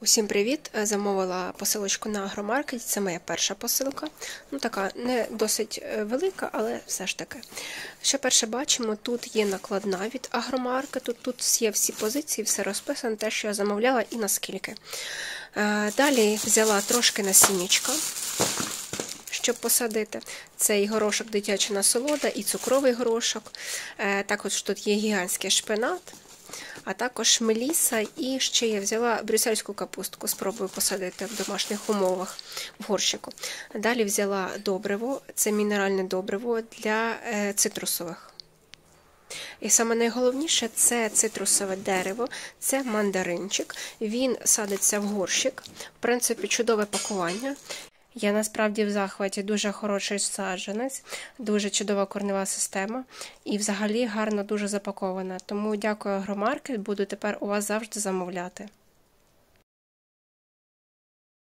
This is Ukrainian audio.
Усім привіт! Замовила посилочку на Агромаркеті, це моя перша посилка. Така не досить велика, але все ж таки. Що перше бачимо, тут є накладна від Агромаркету, тут є всі позиції, все розписано, те, що я замовляла і наскільки. Далі взяла трошки насіннячка, щоб посадити. Це і горошок дитяча насолода, і цукровий горошок. Також тут є гігантський шпинат. А також меліса, і ще я взяла брюссельську капустку, спробую посадити в домашніх умовах в горщику. Далі взяла добриво, це мінеральне добриво для цитрусових. І саме найголовніше – це цитрусове дерево, це мандаринчик. Він садиться в горщик, в принципі чудове пакування. Я насправді в захваті, дуже хороший саджанець, дуже чудова корнева система і взагалі гарно дуже запакована. Тому дякую Агромаркет, буду тепер у вас завжди замовляти.